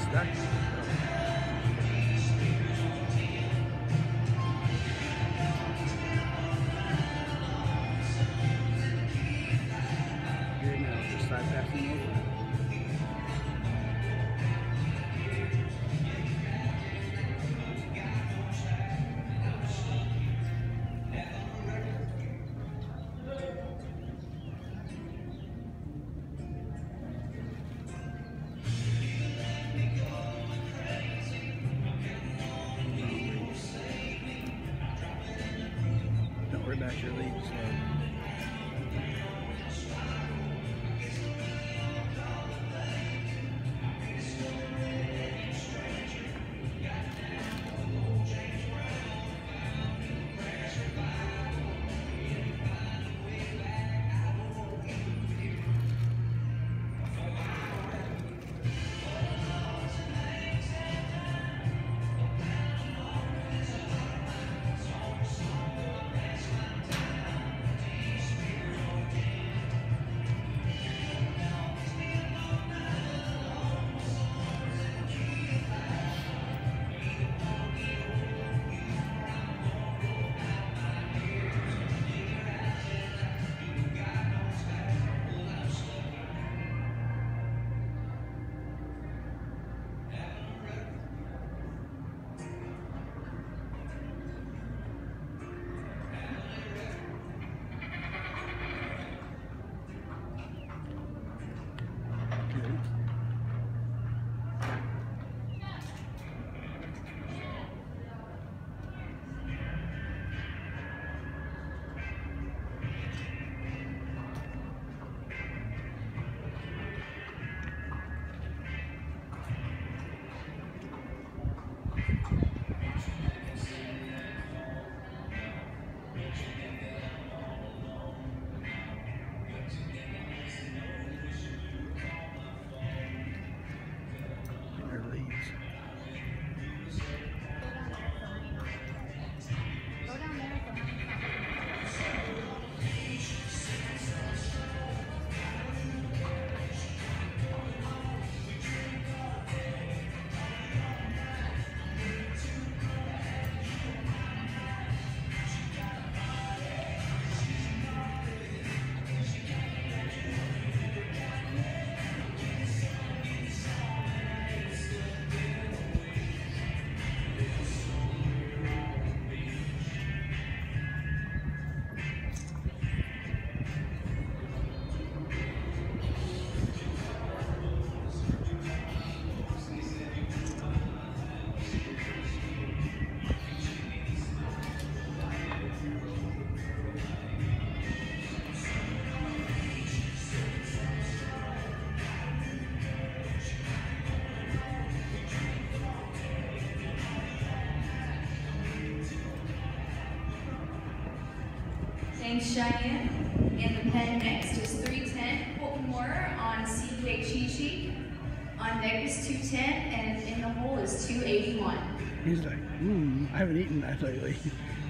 stuck. Good now, just side passing over. Don't worry about your lead slow. Thanks, Cheyenne. And the pen next is 310, Colton Moore on CK Chi. On deck is 210, and in the hole is 281. He's like, I haven't eaten that lately.